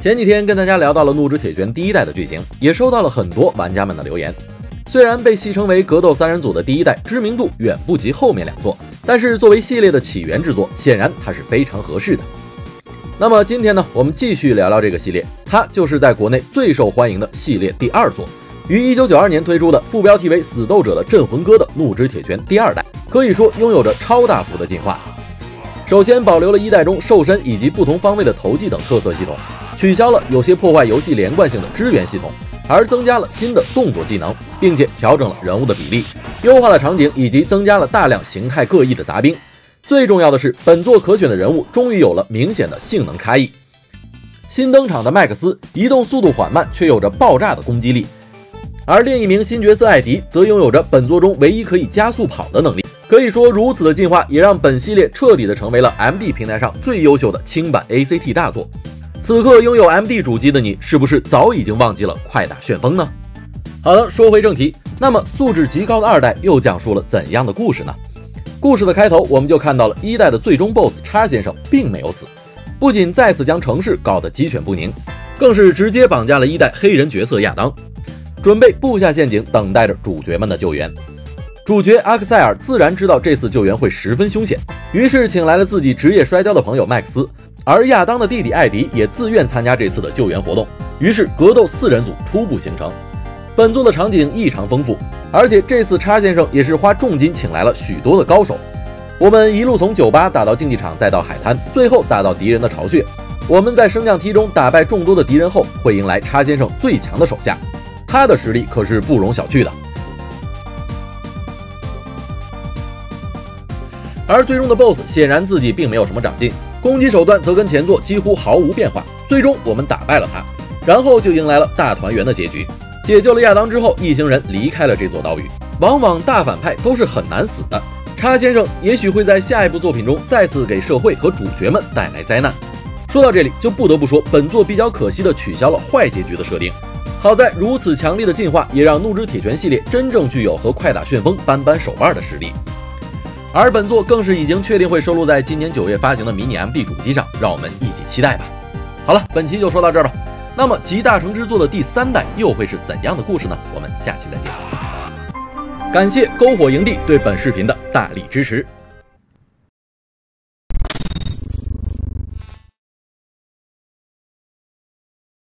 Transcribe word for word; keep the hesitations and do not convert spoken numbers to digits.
前几天跟大家聊到了怒之铁拳第一代的剧情，也收到了很多玩家们的留言。虽然被戏称为格斗三人组的第一代知名度远不及后面两作，但是作为系列的起源之作，显然它是非常合适的。那么今天呢，我们继续聊聊这个系列，它就是在国内最受欢迎的系列第二作，于一九九二年推出的副标题为《死斗者的镇魂歌》的怒之铁拳第二代，可以说拥有着超大幅的进化。首先保留了一代中瘦身以及不同方位的投技等特色系统，取消了有些破坏游戏连贯性的支援系统，而增加了新的动作技能，并且调整了人物的比例，优化了场景以及增加了大量形态各异的杂兵。最重要的是，本作可选的人物终于有了明显的性能差异。新登场的麦克斯移动速度缓慢，却有着爆炸的攻击力，而另一名新角色艾迪则拥有着本作中唯一可以加速跑的能力。可以说，如此的进化也让本系列彻底的成为了 M D 平台上最优秀的轻版 A C T 大作。此刻拥有 M D 主机的你，是不是早已经忘记了快打旋风呢？好的，说回正题，那么素质极高的二代又讲述了怎样的故事呢？故事的开头，我们就看到了一代的最终 B O S S 叉先生并没有死，不仅再次将城市搞得鸡犬不宁，更是直接绑架了一代黑人角色亚当，准备布下陷阱，等待着主角们的救援。主角阿克塞尔自然知道这次救援会十分凶险，于是请来了自己职业摔跤的朋友麦克斯，而亚当的弟弟艾迪也自愿参加这次的救援活动，于是格斗四人组初步形成。本作的场景异常丰富，而且这次叉先生也是花重金请来了许多的高手。我们一路从酒吧打到竞技场，再到海滩，最后打到敌人的巢穴。我们在升降梯中打败众多的敌人后，会迎来叉先生最强的手下，他的实力可是不容小觑的。而最终的 B O S S 显然自己并没有什么长进，攻击手段则跟前作几乎毫无变化。最终我们打败了他，然后就迎来了大团圆的结局。解救了亚当之后，一行人离开了这座岛屿。往往大反派都是很难死的，叉先生也许会在下一部作品中再次给社会和主角们带来灾难。说到这里，就不得不说本作比较可惜的取消了坏结局的设定。好在如此强力的进化，也让怒之铁拳系列真正具有和快打旋风扳扳手腕的实力。而本作更是已经确定会收录在今年九月发行的迷你 M D 主机上，让我们一起期待吧。好了，本期就说到这儿吧。那么集大成之作的第三代又会是怎样的故事呢？我们下期再见。感谢篝火营地对本视频的大力支持。